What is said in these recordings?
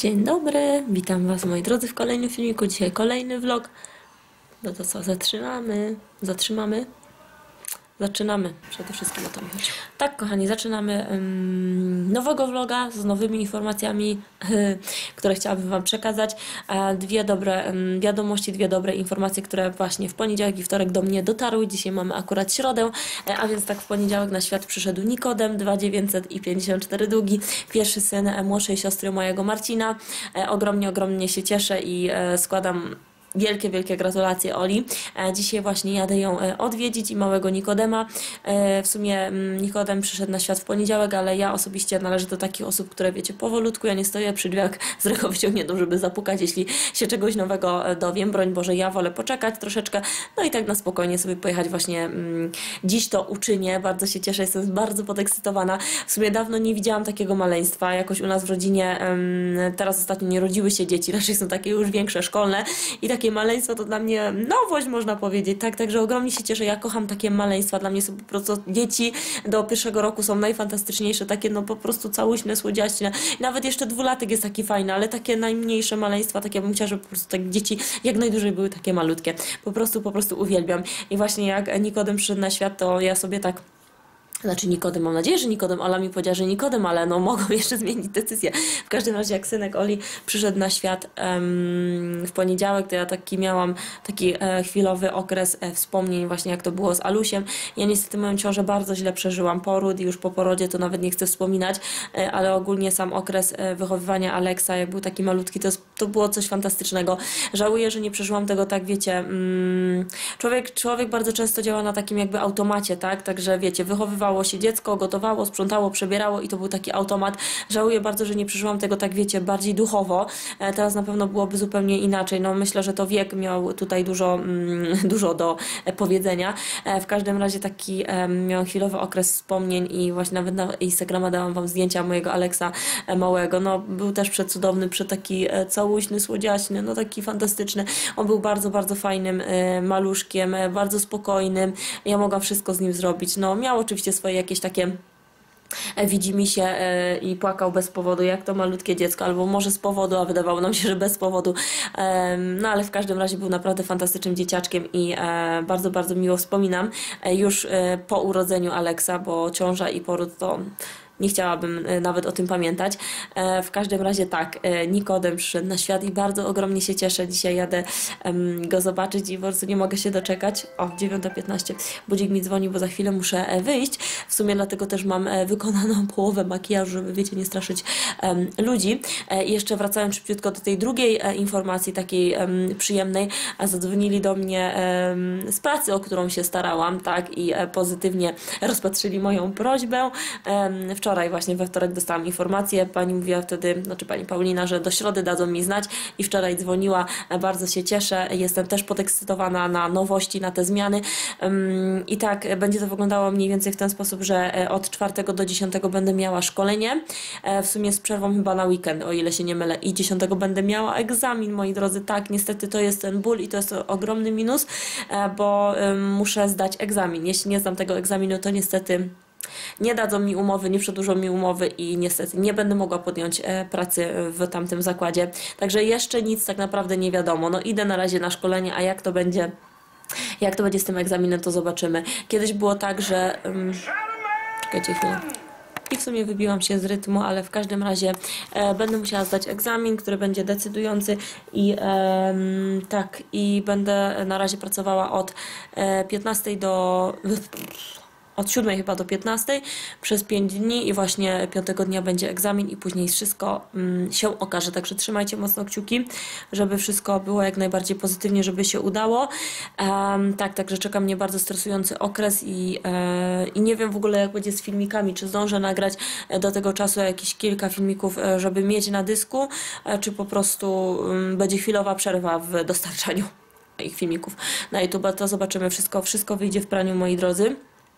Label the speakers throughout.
Speaker 1: Dzień dobry, witam Was moi drodzy w kolejnym filmiku. Dzisiaj kolejny vlog. No to co, zaczynamy. Przede wszystkim o to mi chodzi. Tak, kochani, zaczynamy nowego vloga z nowymi informacjami, które chciałabym Wam przekazać. Dwie dobre wiadomości, dwie dobre informacje, które właśnie w poniedziałek i wtorek do mnie dotarły. Dzisiaj mamy akurat środę, a więc tak w poniedziałek na świat przyszedł Nikodem, 2,954 długi, pierwszy syn młodszej siostry mojego Marcina. Ogromnie się cieszę i składam wielkie gratulacje Oli. Dzisiaj właśnie jadę ją odwiedzić i małego Nikodema. W sumie Nikodem przyszedł na świat w poniedziałek, ale ja osobiście należę do takich osób, które wiecie, powolutku, ja nie stoję przy drzwiach z ręką wyciągniętą, żeby zapukać, jeśli się czegoś nowego dowiem. Broń Boże, ja wolę poczekać troszeczkę, no i tak na spokojnie sobie pojechać właśnie dziś to uczynię. Bardzo się cieszę, jestem bardzo podekscytowana. W sumie dawno nie widziałam takiego maleństwa. Jakoś u nas w rodzinie teraz ostatnio nie rodziły się dzieci, raczej są takie już większe, szkolne i takie maleństwo to dla mnie nowość, można powiedzieć, tak, także ogromnie się cieszę, ja kocham takie maleństwa, dla mnie są po prostu dzieci do pierwszego roku są najfantastyczniejsze, takie no po prostu całuśne, słodziaśne, nawet jeszcze dwulatek jest taki fajny, ale takie najmniejsze maleństwa, tak ja bym chciała, żeby po prostu tak dzieci jak najdłużej były takie malutkie, po prostu uwielbiam i właśnie jak Nikodem przyszedł na świat, to ja sobie tak Nikodem, mam nadzieję, że Nikodem, Ola mi powiedziała, że Nikodem, ale no mogą jeszcze zmienić decyzję. W każdym razie jak synek Oli przyszedł na świat w poniedziałek, to ja miałam taki chwilowy okres wspomnień właśnie jak to było z Alusiem. Ja niestety moją ciążę bardzo źle przeżyłam, poród i już po porodzie to nawet nie chcę wspominać, ale ogólnie sam okres wychowywania Aleksa, jak był taki malutki, to było coś fantastycznego. Żałuję, że nie przeżyłam tego tak, wiecie, człowiek bardzo często działa na takim jakby automacie, tak, także wiecie, wychowywało się dziecko, gotowało, sprzątało, przebierało i to był taki automat. Żałuję bardzo, że nie przeżyłam tego tak, wiecie, bardziej duchowo. Teraz na pewno byłoby zupełnie inaczej. No myślę, że to wiek miał tutaj dużo do powiedzenia. W każdym razie taki miałam chwilowy okres wspomnień i właśnie nawet na Instagrama dałam Wam zdjęcia mojego Aleksa małego. No był też przecudowny, taki całuśny, słodziaśny, no taki fantastyczny. On był bardzo fajnym maluszkiem, bardzo spokojnym. Ja mogłam wszystko z nim zrobić. No miał oczywiście swoje jakieś takie widzimisię i płakał bez powodu, jak to malutkie dziecko, albo może z powodu, a wydawało nam się, że bez powodu. No ale w każdym razie był naprawdę fantastycznym dzieciaczkiem i bardzo miło wspominam już po urodzeniu Aleksa, bo ciąża i poród to nie chciałabym nawet o tym pamiętać. W każdym razie tak, Nikodem przyszedł na świat i bardzo ogromnie się cieszę. Dzisiaj jadę go zobaczyć i po prostu nie mogę się doczekać. O, 9:15 budzik mi dzwoni, bo za chwilę muszę wyjść. W sumie dlatego też mam wykonaną połowę makijażu, żeby wiecie, nie straszyć ludzi. I jeszcze wracając szybciutko do tej drugiej informacji, takiej przyjemnej, a zadzwonili do mnie z pracy, o którą się starałam, tak, i pozytywnie rozpatrzyli moją prośbę. Wczoraj właśnie we wtorek dostałam informację, pani mówiła wtedy, znaczy pani Paulina, że do środy dadzą mi znać i wczoraj dzwoniła, bardzo się cieszę, jestem też podekscytowana na nowości, na te zmiany i tak będzie to wyglądało mniej więcej w ten sposób, że od 4 do 10 będę miała szkolenie, w sumie z przerwą chyba na weekend, o ile się nie mylę, i 10 będę miała egzamin, moi drodzy, tak, niestety to jest ten ból i to jest ogromny minus, bo muszę zdać egzamin, jeśli nie zdam tego egzaminu, to niestety nie dadzą mi umowy, nie przedłużą mi umowy i niestety nie będę mogła podjąć pracy w tamtym zakładzie. Także jeszcze nic tak naprawdę nie wiadomo. No idę na razie na szkolenie, a jak to będzie z tym egzaminem, to zobaczymy. Kiedyś było tak, że... czekajcie chwilę. I w sumie wybiłam się z rytmu, ale w każdym razie będę musiała zdać egzamin, który będzie decydujący i tak, i będę na razie pracowała od 15 od 7 chyba do 15 przez 5 dni i właśnie 5 dnia będzie egzamin i później wszystko się okaże. Także trzymajcie mocno kciuki, żeby wszystko było jak najbardziej pozytywnie, żeby się udało. Tak, także czeka mnie bardzo stresujący okres i nie wiem w ogóle jak będzie z filmikami, czy zdążę nagrać do tego czasu jakieś kilka filmików, żeby mieć na dysku, czy po prostu będzie chwilowa przerwa w dostarczaniu moich filmików na YouTube. To zobaczymy, wszystko wyjdzie w praniu, moi drodzy.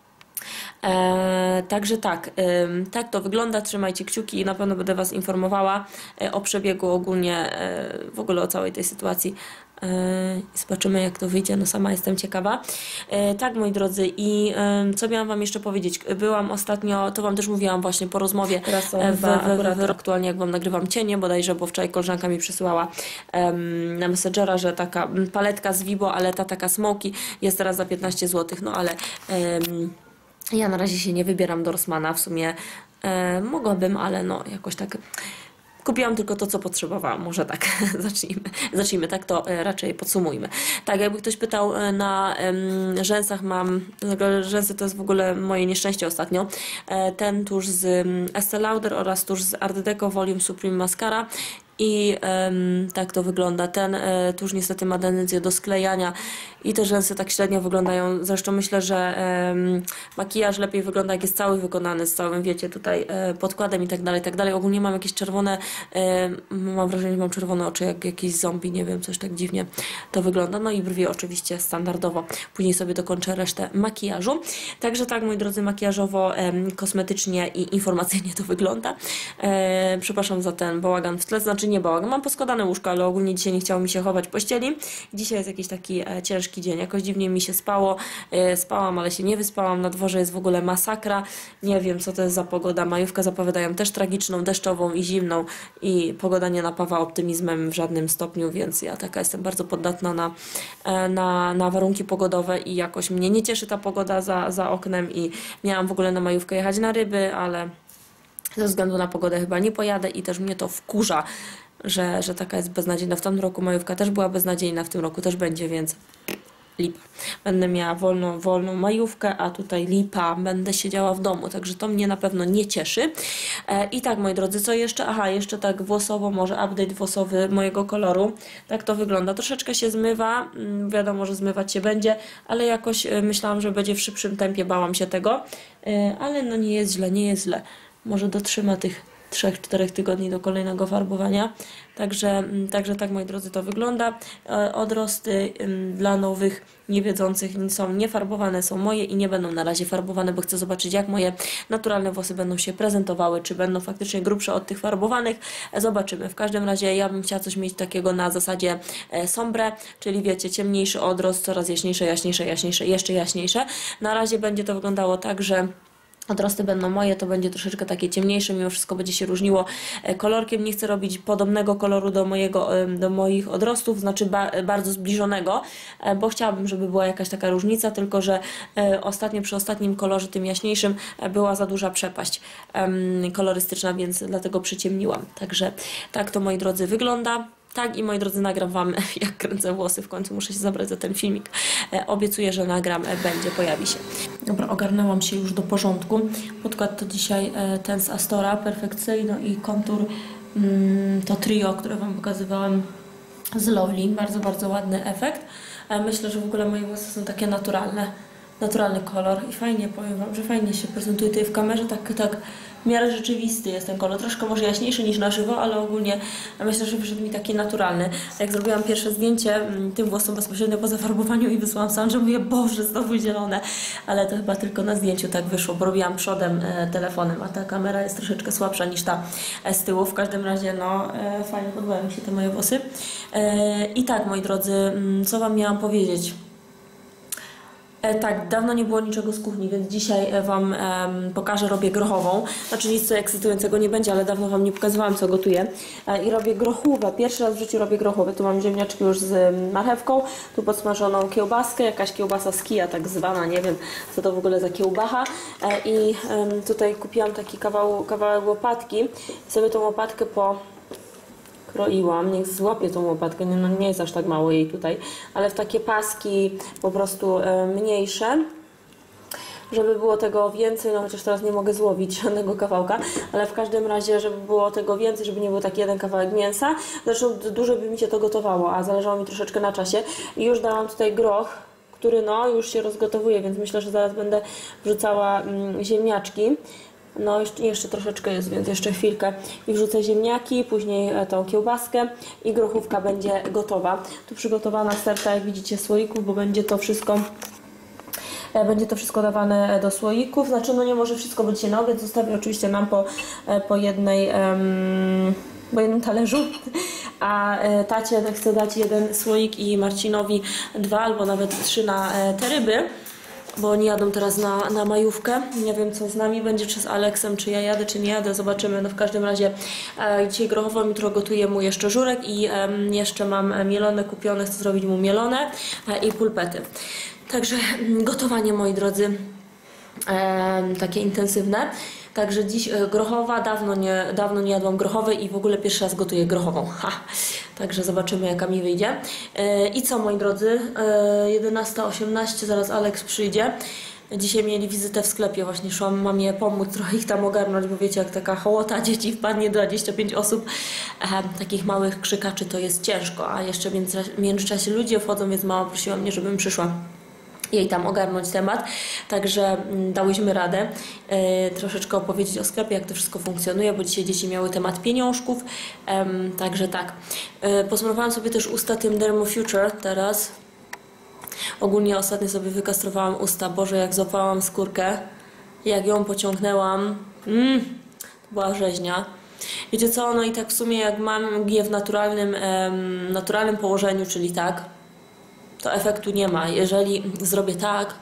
Speaker 1: Także tak to wygląda, trzymajcie kciuki i na pewno będę Was informowała o przebiegu ogólnie, w ogóle o całej tej sytuacji i zobaczymy, jak to wyjdzie. No sama jestem ciekawa. Tak, moi drodzy, i co miałam Wam jeszcze powiedzieć? Byłam ostatnio, to Wam też mówiłam właśnie po rozmowie aktualnie, jak Wam nagrywam cienie bodajże, bo wczoraj koleżanka mi przysyłała na Messengera, że taka paletka z Vibo, ale ta taka smoky jest teraz za 15 zł, no ale ja na razie się nie wybieram do Rossmana, w sumie mogłabym, ale no jakoś tak kupiłam tylko to, co potrzebowałam. Może tak, zacznijmy, tak to raczej podsumujmy. Tak, jakby ktoś pytał, na rzęsach mam, rzęsy to jest w ogóle moje nieszczęście ostatnio, ten tusz z Estée Lauder oraz tusz z Art Deco Volume Supreme Mascara. I tak to wygląda. Ten tuż niestety ma tendencję do sklejania i te rzęsy tak średnio wyglądają. Zresztą myślę, że makijaż lepiej wygląda, jak jest cały wykonany z całym, wiecie, tutaj podkładem i tak dalej, tak dalej. Ogólnie mam jakieś czerwone, mam wrażenie, że mam czerwone oczy, jak jakiś zombie, nie wiem, coś tak dziwnie to wygląda. No i brwi oczywiście standardowo. Później sobie dokończę resztę makijażu. Także tak, moi drodzy, makijażowo, kosmetycznie i informacyjnie to wygląda. Przepraszam za ten bałagan w tle, znaczy nie bałagan. Mam poskładane łóżko, ale ogólnie dzisiaj nie chciało mi się chować w pościeli. Dzisiaj jest jakiś taki ciężki dzień. Jakoś dziwnie mi się spało. Spałam, ale się nie wyspałam. Na dworze jest w ogóle masakra. Nie wiem, co to jest za pogoda. Majówkę zapowiadają też tragiczną, deszczową i zimną i pogoda nie napawa optymizmem w żadnym stopniu, więc ja taka jestem bardzo poddatna na warunki pogodowe i jakoś mnie nie cieszy ta pogoda za oknem i miałam w ogóle na majówkę jechać na ryby, ale ze względu na pogodę chyba nie pojadę i też mnie to wkurza, że taka jest beznadziejna. W tamtym roku majówka też była beznadziejna, w tym roku też będzie, więc lipa. Będę miała wolną majówkę, a tutaj lipa, będę siedziała w domu, także to mnie na pewno nie cieszy. I tak, moi drodzy, co jeszcze? Aha, jeszcze tak włosowo, może update włosowy mojego koloru. Tak to wygląda. Troszeczkę się zmywa, wiadomo, że zmywać się będzie, ale jakoś myślałam, że będzie w szybszym tempie, bałam się tego, ale no nie jest źle, nie jest źle. Może dotrzyma tych 3-4 tygodni do kolejnego farbowania. Także tak, moi drodzy, to wygląda. Odrosty dla nowych, niewiedzących są niefarbowane, są moje i nie będą na razie farbowane, bo chcę zobaczyć, jak moje naturalne włosy będą się prezentowały, czy będą faktycznie grubsze od tych farbowanych. Zobaczymy. W każdym razie ja bym chciała coś mieć takiego na zasadzie sombre, czyli wiecie, ciemniejszy odrost, coraz jaśniejsze, jeszcze jaśniejsze. Na razie będzie to wyglądało tak, że odrosty będą moje, to będzie troszeczkę takie ciemniejsze, mimo wszystko będzie się różniło kolorkiem. Nie chcę robić podobnego koloru do moich odrostów, znaczy bardzo zbliżonego, bo chciałabym, żeby była jakaś taka różnica, tylko że przy ostatnim kolorze, tym jaśniejszym, była za duża przepaść kolorystyczna, więc dlatego przyciemniłam. Także tak to, moi drodzy, wygląda. Tak, i moi drodzy, nagram Wam, jak kręcę włosy. W końcu muszę się zabrać za ten filmik. Obiecuję, że nagram, pojawi się. Dobra, ogarnęłam się już do porządku. Podkład to dzisiaj ten z Astora, perfekcyjny, i kontur to trio, które Wam pokazywałam z Lovely. Bardzo, bardzo ładny efekt. Myślę, że w ogóle moje włosy są takie naturalny kolor i fajnie, powiem Wam, że fajnie się prezentuje tutaj w kamerze, tak w miarę rzeczywisty jest ten kolor, troszkę może jaśniejszy niż na żywo, ale ogólnie myślę, że wyszedł mi taki naturalny. Jak zrobiłam pierwsze zdjęcie tym włosom bezpośrednio po zafarbowaniu i wysłałam Sandrze, mówię, Boże, znowu zielone, ale to chyba tylko na zdjęciu tak wyszło, bo robiłam przodem telefonem, a ta kamera jest troszeczkę słabsza niż ta z tyłu. W każdym razie, no, fajnie podobają mi się te moje włosy. I tak, moi drodzy, co Wam miałam powiedzieć? Tak, dawno nie było niczego z kuchni, więc dzisiaj Wam pokażę, robię grochową. Znaczy nic co ekscytującego nie będzie, ale dawno Wam nie pokazywałam, co gotuję. I robię grochówę. Pierwszy raz w życiu robię grochówę. Tu mam ziemniaczki już z marchewką, tu podsmażoną kiełbaskę, jakaś kiełbasa z kija tak zwana, nie wiem co to w ogóle za kiełbacha. I tutaj kupiłam taki kawałek łopatki. Sobie tą łopatkę kroiłam, niech złapię tą łopatkę, no nie jest aż tak mało jej tutaj, ale w takie paski po prostu mniejsze, żeby było tego więcej, no chociaż teraz nie mogę złowić żadnego kawałka, ale w każdym razie, żeby było tego więcej, żeby nie był taki jeden kawałek mięsa. Zresztą dużo by mi się to gotowało, a zależało mi troszeczkę na czasie. I już dałam tutaj groch, który no już się rozgotowuje, więc myślę, że zaraz będę wrzucała ziemniaczki. No jeszcze troszeczkę jest, więc jeszcze chwilkę i wrzucę ziemniaki, później tą kiełbaskę i grochówka będzie gotowa. Tu przygotowana sterta, jak widzicie, słoików, bo będzie to wszystko dawane do słoików. Znaczy, no nie może wszystko być się na obiad, zostawię oczywiście nam po jednym talerzu, a tacie chcę dać 1 słoik i Marcinowi 2 albo nawet 3 na te ryby, bo oni jadą teraz na majówkę. Nie wiem, co z nami będzie, czy z Aleksem, czy ja jadę, czy nie jadę, zobaczymy. No w każdym razie dzisiaj grochową, jutro gotuję mu jeszcze żurek i jeszcze mam mielone kupione, chcę zrobić mu mielone i pulpety. Także gotowanie, moi drodzy, takie intensywne. Także dziś grochowa, dawno nie jadłam grochowej i w ogóle pierwszy raz gotuję grochową. Ha. Także zobaczymy, jaka mi wyjdzie. I co, moi drodzy, 11:18, zaraz Aleks przyjdzie. Dzisiaj mieli wizytę w sklepie, właśnie szłam mamie pomóc, trochę ich tam ogarnąć, bo wiecie, jak taka hołota dzieci wpadnie 25 osób, takich małych krzykaczy, to jest ciężko, a jeszcze w międzyczasie ludzie wchodzą, więc mama prosiła mnie, żebym przyszła jej tam ogarnąć temat, także dałyśmy radę troszeczkę opowiedzieć o sklepie, jak to wszystko funkcjonuje, bo dzisiaj dzieci miały temat pieniążków, także tak. Posmarowałam sobie też usta tym Dermofuture teraz. Ogólnie ostatnio sobie wykastrowałam usta, Boże, jak złapałam skórkę, jak ją pociągnęłam, to była rzeźnia. Wiecie co, no i tak w sumie jak mam je w naturalnym położeniu, czyli tak, to efektu nie ma. Jeżeli zrobię tak,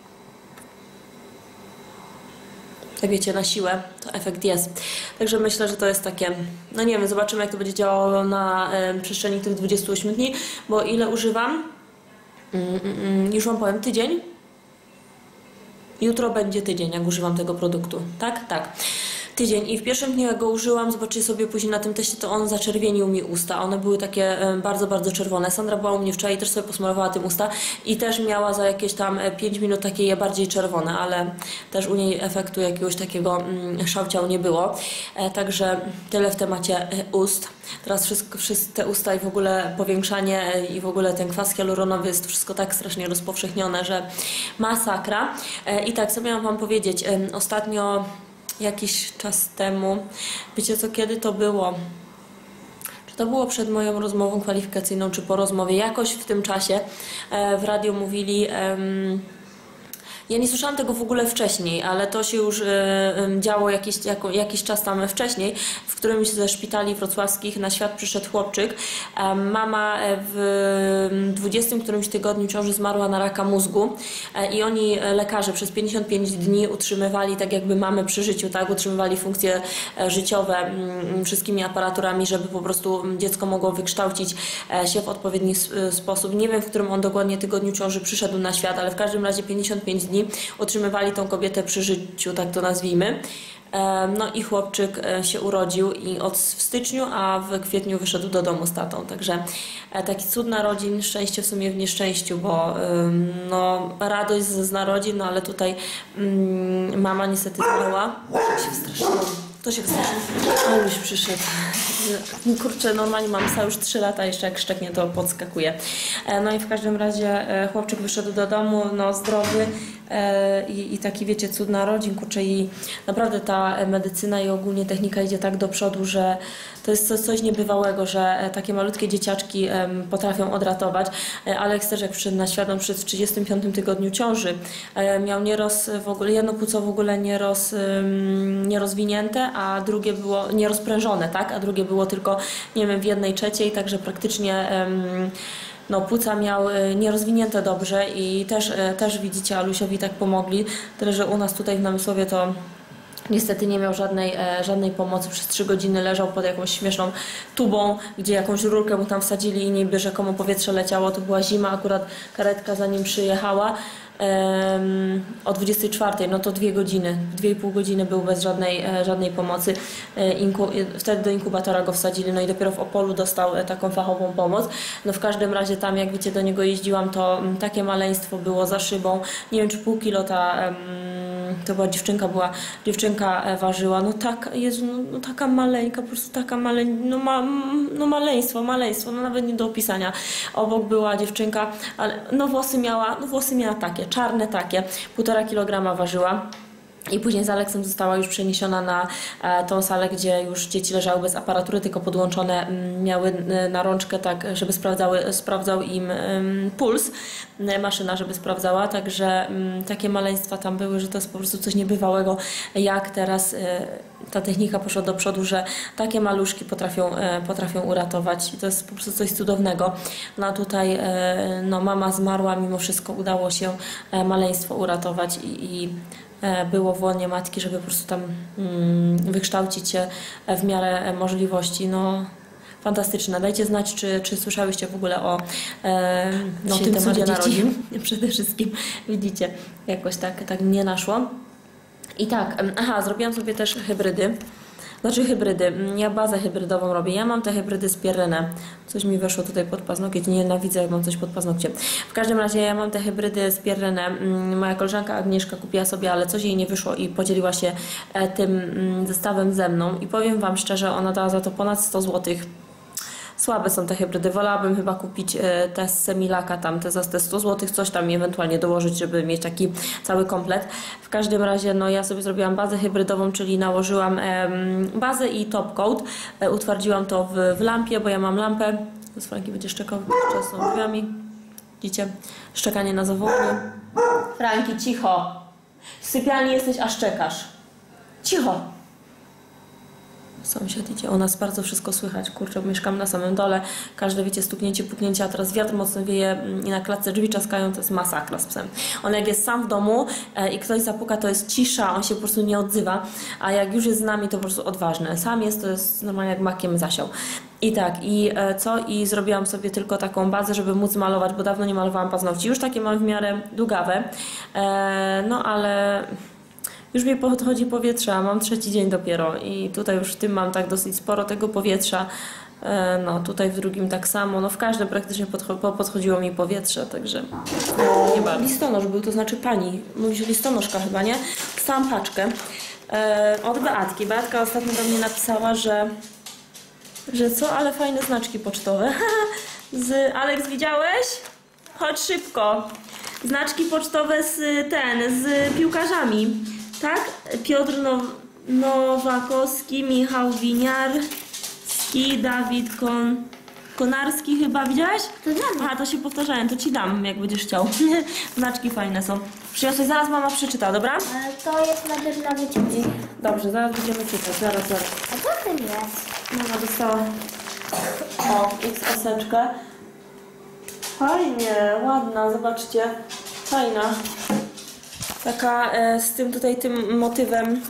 Speaker 1: wiecie, na siłę, to efekt jest. Także myślę, że to jest takie, no nie wiem, zobaczymy, jak to będzie działało na przestrzeni tych 28 dni, bo ile używam? Już wam powiem, tydzień. Jutro będzie tydzień, jak używam tego produktu. Tak? Tak. Tydzień i w pierwszym dniu, jak go użyłam, zobaczycie sobie później na tym teście, to on zaczerwienił mi usta. One były takie bardzo, bardzo czerwone. Sandra była u mnie wczoraj i też sobie posmarowała tym usta i też miała za jakieś tam 5 minut takie je bardziej czerwone, ale też u niej efektu jakiegoś takiego szałciał nie było. Także tyle w temacie ust. Teraz wszystkie te usta i w ogóle powiększanie i w ogóle ten kwas hialuronowy jest wszystko tak strasznie rozpowszechnione, że masakra. I tak, co miałam wam powiedzieć, ostatnio jakiś czas temu, wiecie co, kiedy to było? Czy to było przed moją rozmową kwalifikacyjną, czy po rozmowie? Jakoś w tym czasie w radiu mówili, ja nie słyszałam tego w ogóle wcześniej, ale to się już działo jakiś czas tam wcześniej. W którymś ze szpitali wrocławskich na świat przyszedł chłopczyk. Mama w 20 którymś tygodniu ciąży zmarła na raka mózgu i oni, lekarze, przez 55 dni utrzymywali tak jakby mamę przy życiu, tak? Utrzymywali funkcje życiowe wszystkimi aparaturami, żeby po prostu dziecko mogło wykształcić się w odpowiedni sposób. Nie wiem, w którym on dokładnie tygodniu ciąży przyszedł na świat, ale w każdym razie 55 dni utrzymywali tą kobietę przy życiu, tak to nazwijmy. No i chłopczyk się urodził w styczniu, a w kwietniu wyszedł do domu z tatą. Także taki cud narodzin, szczęście w sumie w nieszczęściu, bo no, radość z narodzin, no ale tutaj mama niestety zmarła. To się wystraszyło. Ale już przyszedł. Kurczę, normalnie mam psa już 3 lata, jeszcze jak szczeknie, to podskakuje. No i w każdym razie chłopczyk wyszedł do domu, no zdrowy i taki, wiecie, cud narodzin, kurczę, i naprawdę ta medycyna i ogólnie technika idzie tak do przodu, że to jest coś niebywałego, że takie malutkie dzieciaczki potrafią odratować. Aleks też, jak przyszedł na świat, on przyszedł w 35 tygodniu ciąży. Miał w ogóle, jedno płuco w ogóle nierozwinięte, a drugie było nierozprężone, tak? A drugie było tylko, nie wiem, w 1/3, także praktycznie no, płuca miał nierozwinięte dobrze i też widzicie, Alusiowi tak pomogli, tyle że u nas tutaj w Namysłowie to niestety nie miał żadnej pomocy. Przez 3 godziny leżał pod jakąś śmieszną tubą, gdzie jakąś rurkę mu tam wsadzili i niby rzekomo powietrze leciało. To była zima, akurat karetka za nim przyjechała o 24, no to 2 godziny, 2,5 godziny był bez żadnej pomocy. Wtedy do inkubatora go wsadzili, no i dopiero w Opolu dostał taką fachową pomoc. No w każdym razie tam, jak wiecie, do niego jeździłam, to takie maleństwo było za szybą. Nie wiem, czy pół kilo to była dziewczynka ważyła, no tak, Jezu, no taka maleńka, po prostu taka maleńka, no maleństwo, no nawet nie do opisania. Obok była dziewczynka, ale włosy miała takie, czarne takie, 1,5 kilograma ważyła. I później z Aleksem została już przeniesiona na tą salę, gdzie już dzieci leżały bez aparatury, tylko podłączone miały na rączkę, tak, żeby sprawdzał im puls, maszyna, żeby sprawdzała, także takie maleństwa tam były, że to jest po prostu coś niebywałego, jak teraz ta technika poszła do przodu, że takie maluszki potrafią uratować i to jest po prostu coś cudownego. No a tutaj no, mama zmarła, mimo wszystko udało się maleństwo uratować i było w łonie matki, żeby po prostu tam wykształcić się w miarę możliwości. No, fantastyczne. Dajcie znać, czy słyszałyście w ogóle o no, tym cudzie narodzin. Przede wszystkim, widzicie, jakoś tak mnie naszło. I tak, aha, zrobiłam sobie też hybrydy. Znaczy hybrydy, ja bazę hybrydową robię. Ja mam te hybrydy z Pierrenne. Coś mi weszło tutaj pod paznokieć, nienawidzę jak mam coś pod paznokciem. W każdym razie ja mam te hybrydy z Pierrenne. Moja koleżanka Agnieszka kupiła sobie, ale coś jej nie wyszło i podzieliła się tym zestawem ze mną. I powiem Wam szczerze, ona dała za to ponad 100 zł. Słabe są te hybrydy. Wolałabym chyba kupić te z Semilaka tam, te za te 100 zł, coś tam ewentualnie dołożyć, żeby mieć taki cały komplet. W każdym razie, no ja sobie zrobiłam bazę hybrydową, czyli nałożyłam bazę i top coat. Utwardziłam to w lampie, bo ja mam lampę. Z Franki będzie szczekał czas są drzwiami. Widzicie? Szczekanie na zawodnie. Franki, cicho! W sypialni jesteś, a szczekasz. Cicho! Sąsiad idzie, u nas bardzo wszystko słychać, kurczę, mieszkam na samym dole, każde, wiecie, stuknięcie, puknięcie, a teraz wiatr mocno wieje i na klatce drzwi czaskają, to jest masakra z psem. On jak jest sam w domu i ktoś zapuka, to jest cisza, on się po prostu nie odzywa, a jak już jest z nami, to po prostu odważny. Sam jest, to jest normalnie jak makiem zasiał. I tak, i zrobiłam sobie tylko taką bazę, żeby móc malować, bo dawno nie malowałam paznokci, już takie mam w miarę długawe, no ale... Już mi podchodzi powietrze, a mam 3. dzień dopiero i tutaj już w tym mam tak dosyć sporo tego powietrza. No tutaj w drugim tak samo, no w każdym praktycznie podchodziło mi powietrze, także nie bardzo. Listonosz był, to znaczy pani, mówisz listonoszka chyba, nie? Dostałam paczkę od Beatki. Beatka ostatnio do mnie napisała, że co, ale fajne znaczki pocztowe. Aleks, widziałeś? Chodź szybko. Znaczki pocztowe z piłkarzami. Tak? Piotr Nowakowski, Michał Winiarski, Dawid Konarski chyba, widziałeś?
Speaker 2: To dla mnie.
Speaker 1: Aha, to się powtarzałem, to ci dam, jak będziesz chciał. Znaczki fajne są. Przyniosłeś, zaraz mama przeczyta, dobra?
Speaker 2: Ale to jest najpierw dla wyciągi.
Speaker 1: Dobrze, zaraz będziemy czytać, zaraz.
Speaker 2: A co tym jest?
Speaker 1: Mama dostała XS-eczkę. Fajnie, ładna, zobaczcie. Fajna. Taka z tym tutaj, tym motywem,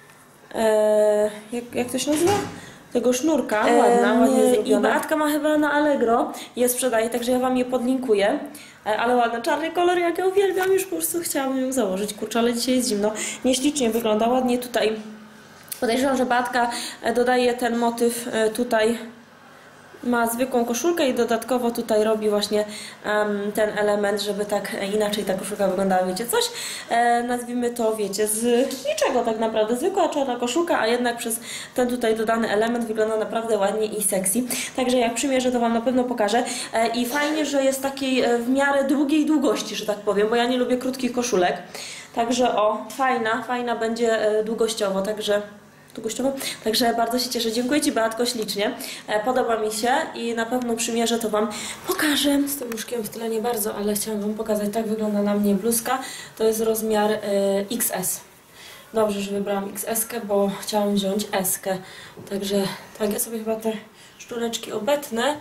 Speaker 1: jak to się nazywa? Tego sznurka. Ładnie zrobiona. I Beatka ma chyba na Allegro, je sprzedaje, także ja Wam je podlinkuję. Ale ładna, czarny kolor, jak ja uwielbiam, już po prostu chciałabym ją założyć, kurczę, ale dzisiaj jest zimno. Nieślicznie wygląda, ładnie tutaj. Podejrzewam, że Beatka dodaje ten motyw tutaj. Ma zwykłą koszulkę i dodatkowo tutaj robi właśnie ten element, żeby tak inaczej ta koszulka wyglądała, wiecie, coś nazwijmy to, wiecie, z niczego tak naprawdę, zwykła czarna koszulka, a jednak przez ten tutaj dodany element wygląda naprawdę ładnie i sexy, także jak przymierzę, to Wam na pewno pokażę i fajnie, że jest takiej w miarę długiej długości, że tak powiem, bo ja nie lubię krótkich koszulek, także fajna będzie długościowo, Także bardzo się cieszę. Dziękuję Ci, Beatko, ślicznie. Podoba mi się i na pewno przymierzę, to Wam pokażę. Z tym łóżkiem w tyle nie bardzo, ale chciałam Wam pokazać. Tak wygląda na mnie bluzka. To jest rozmiar XS. Dobrze, że wybrałam XS-kę, bo chciałam wziąć S-kę. Także tak, ja sobie chyba te szczureczki obetnę.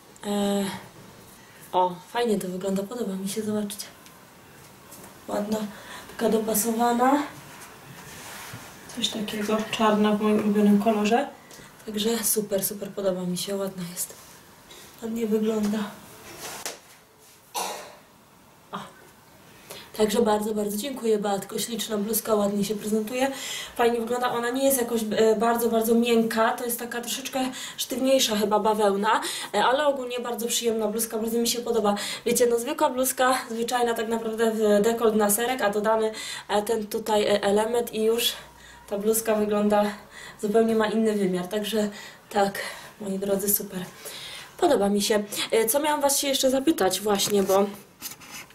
Speaker 1: Fajnie to wygląda. Podoba mi się, zobaczcie. Ładna, taka dopasowana. Coś takiego, czarna w moim ulubionym kolorze. Także super, podoba mi się, ładna jest. Ładnie wygląda. Także bardzo dziękuję, Beatko. Śliczna bluzka, ładnie się prezentuje. Fajnie wygląda. Ona nie jest jakoś bardzo miękka. To jest taka troszeczkę sztywniejsza chyba bawełna, ale ogólnie bardzo przyjemna bluzka, bardzo mi się podoba. Wiecie, no zwykła bluzka, zwyczajna tak naprawdę w dekolt na serek, a dodamy ten tutaj element i już ta bluzka wygląda, zupełnie ma inny wymiar, także tak, moi drodzy, super. Podoba mi się. Co miałam Was się jeszcze zapytać właśnie, bo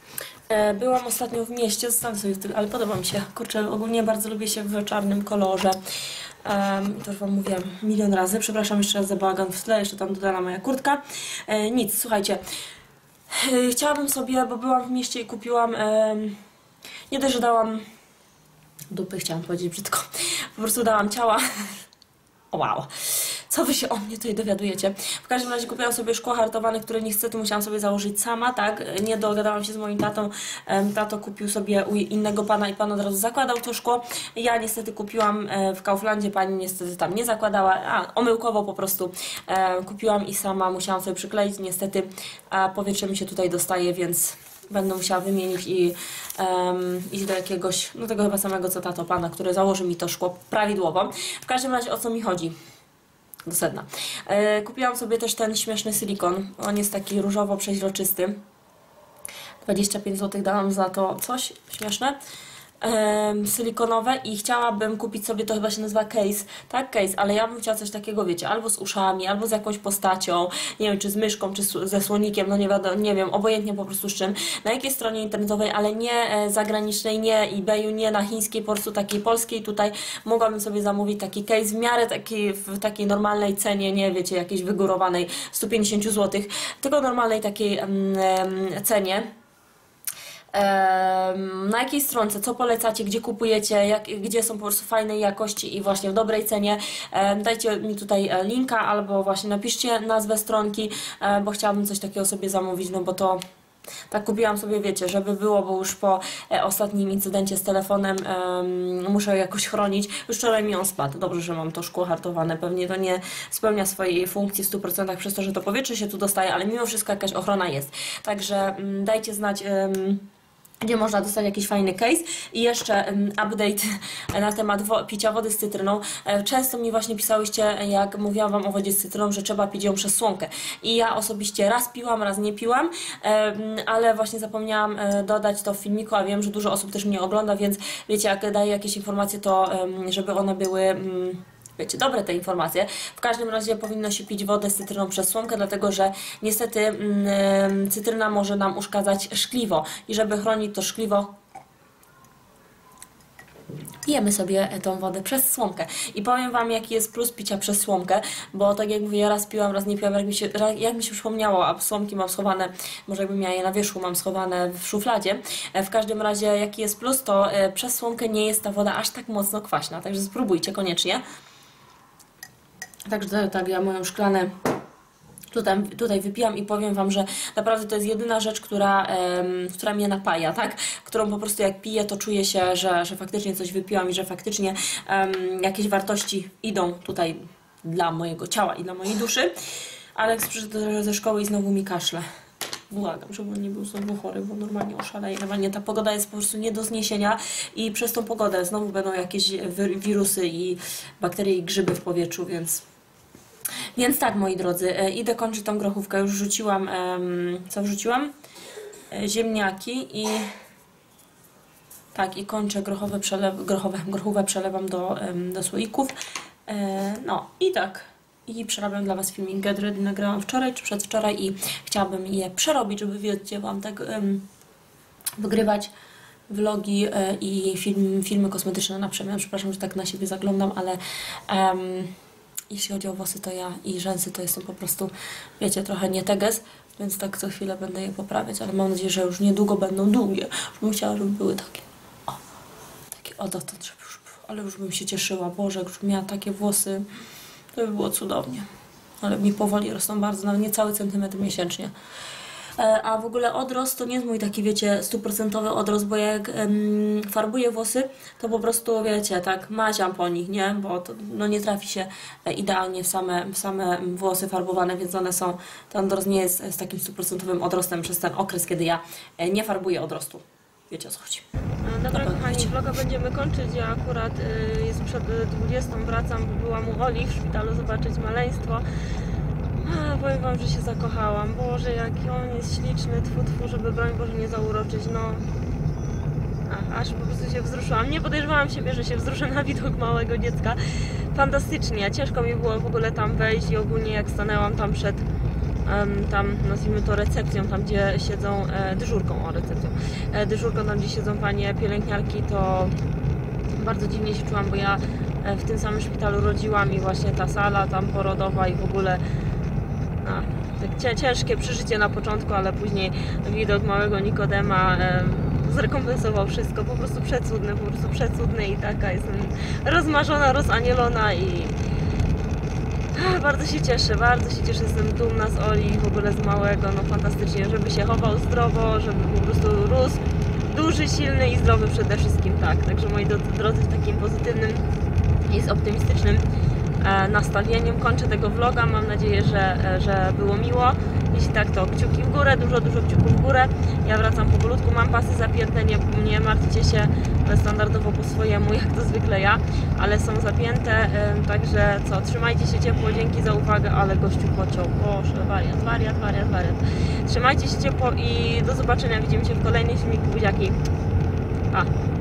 Speaker 1: Byłam ostatnio w mieście, zostanę sobie w tym, ale podoba mi się. Kurczę, ogólnie bardzo lubię się w czarnym kolorze. To już Wam mówiłam milion razy. Przepraszam jeszcze raz za bałagan w tle, jeszcze tam dodana moja kurtka. Nic, słuchajcie. Chciałabym sobie, bo byłam w mieście i kupiłam... nie dość, że dałam... dupy, chciałam powiedzieć brzydko. Po prostu dałam ciała. Wow. Co wy się o mnie tutaj dowiadujecie? W każdym razie kupiłam sobie szkło hartowane, które niestety musiałam sobie założyć sama, tak? Nie dogadałam się z moim tatą. Tato kupił sobie u innego pana i pan od razu zakładał to szkło. Ja niestety kupiłam w Kauflandzie, pani niestety tam nie zakładała, omyłkowo po prostu kupiłam i sama musiałam sobie przykleić. Niestety powietrze mi się tutaj dostaje, więc będę musiała wymienić i iść do jakiegoś, no tego chyba samego co tato pana, który założy mi to szkło prawidłowo. W każdym razie o co mi chodzi? Do sedna. Kupiłam sobie też ten śmieszny silikon. On jest taki różowo-przeźroczysty. 25 zł dałam za to coś śmieszne. Silikonowe i chciałabym kupić sobie, to chyba się nazywa case, tak? Case, ale ja bym chciała coś takiego, wiecie, albo z uszami, albo z jakąś postacią, nie wiem, czy z myszką, czy ze słonikiem, no nie wiadomo, nie wiem, obojętnie po prostu z czym, na jakiej stronie internetowej, ale nie zagranicznej, nie eBayu, nie na chińskiej, po prostu takiej polskiej, tutaj mogłabym sobie zamówić taki case w miarę taki, w takiej normalnej cenie, nie wiecie, jakiejś wygórowanej 150 zł, tylko normalnej takiej cenie. Na jakiej stronce, co polecacie, gdzie kupujecie, gdzie są po prostu fajnej jakości i właśnie w dobrej cenie. Dajcie mi tutaj linka albo właśnie napiszcie nazwę stronki, bo chciałabym coś takiego sobie zamówić, no bo to tak kupiłam sobie, wiecie, żeby było, bo już po ostatnim incydencie z telefonem muszę jakoś chronić. Już wczoraj mi on spadł. Dobrze, że mam to szkło hartowane. Pewnie to nie spełnia swojej funkcji w 100% przez to, że to powietrze się tu dostaje, ale mimo wszystko jakaś ochrona jest. Także dajcie znać, gdzie można dostać jakiś fajny case. I jeszcze update na temat picia wody z cytryną. Często mi właśnie pisałyście, jak mówiłam Wam o wodzie z cytryną, że trzeba pić ją przez słomkę. I ja osobiście raz piłam, raz nie piłam, ale właśnie zapomniałam dodać to w filmiku, a wiem, że dużo osób też mnie ogląda, więc wiecie, jak daję jakieś informacje, to żeby one były... wiecie, dobre te informacje. W każdym razie powinno się pić wodę z cytryną przez słomkę, dlatego że niestety cytryna może nam uszkadzać szkliwo i żeby chronić to szkliwo, pijemy sobie tą wodę przez słomkę. I powiem Wam, jaki jest plus picia przez słomkę, bo tak jak mówię, ja raz piłam, raz nie piłam, jak mi się przypomniało, a słomki mam schowane, może jakbym miała je na wierzchu, mam schowane w szufladzie. W każdym razie, jaki jest plus, to przez słomkę nie jest ta woda aż tak mocno kwaśna, także spróbujcie koniecznie. Także tak, ja moją szklanę tutaj wypijam i powiem Wam, że naprawdę to jest jedyna rzecz, która mnie napaja, tak? Którą po prostu jak piję, to czuję się, że faktycznie coś wypiłam i że faktycznie jakieś wartości idą tutaj dla mojego ciała i dla mojej duszy. Aleks przyszedł ze szkoły i znowu mi kaszle. Błagam, żeby on nie był znowu chory, bo normalnie oszaleje. Normalnie ta pogoda jest po prostu nie do zniesienia i przez tą pogodę znowu będą jakieś wirusy i bakterie i grzyby w powietrzu, więc tak, moi drodzy, idę kończyć tą grochówkę. Już wrzuciłam, co wrzuciłam? Ziemniaki i tak, i kończę grochówę przelewam do słoików. No i tak. I przerabiam dla Was filmik Get Ready. Nagrałam wczoraj czy przedwczoraj i chciałabym je przerobić, żeby wiecie Wam tak wygrywać vlogi i filmy kosmetyczne na przemian. Przepraszam, że tak na siebie zaglądam, ale jeśli chodzi o włosy, to ja i rzęsy to jestem po prostu, wiecie, trochę nie teges, więc tak co chwilę będę je poprawiać, ale mam nadzieję, że już niedługo będą długie. Już bym chciała, żeby były takie, dotąd, żeby już, ale już bym się cieszyła. Boże, jak już miała takie włosy, to by było cudownie. Ale mi powoli rosną bardzo, nawet niecały centymetr miesięcznie. A w ogóle odrost to nie jest mój taki, wiecie, 100% odrost, bo jak farbuję włosy, to po prostu, wiecie, tak maziam po nich, nie? Bo to, no, nie trafi się idealnie w same włosy farbowane, więc one są, ten odrost nie jest z takim 100% odrostem przez ten okres, kiedy ja nie farbuję odrostu. Wiecie, o co chodzi. Dobra, kochani, vloga będziemy kończyć. Ja akurat jest przed 20, wracam, bo byłam u Oli w szpitalu zobaczyć maleństwo. Powiem Wam, że się zakochałam. Boże, jaki on jest śliczny, tfu, żeby broń Boże nie zauroczyć, no. Aż po prostu się wzruszyłam. Nie podejrzewałam siebie, że się wzruszę na widok małego dziecka. Fantastycznie. Ciężko mi było w ogóle tam wejść i ogólnie jak stanęłam tam przed tam nazwijmy to recepcją, tam gdzie siedzą, dyżurką, recepcją, dyżurką, tam gdzie siedzą panie pielęgniarki, to bardzo dziwnie się czułam, bo ja w tym samym szpitalu rodziłam i właśnie ta sala tam porodowa i w ogóle tak ciężkie przeżycie na początku, ale później widok małego Nikodema zrekompensował wszystko, po prostu przecudny i taka jestem rozmarzona, rozanielona i bardzo się cieszę, jestem dumna z Oli i w ogóle z małego, no fantastycznie, żeby się chował zdrowo, żeby po prostu rósł duży, silny i zdrowy przede wszystkim, tak. Także moi drodzy, w takim pozytywnym i optymistycznym nastawieniem kończę tego vloga. Mam nadzieję, że było miło. Jeśli tak, to kciuki w górę, dużo kciuków w górę. Ja wracam powolutku, mam pasy zapięte, nie martwcie się, standardowo po swojemu, jak to zwykle ja, ale są zapięte, także co, trzymajcie się ciepło, dzięki za uwagę, ale gościu pociął, Boże, wariat. Trzymajcie się ciepło i do zobaczenia, widzimy się w kolejnym filmiku, buziaki, pa!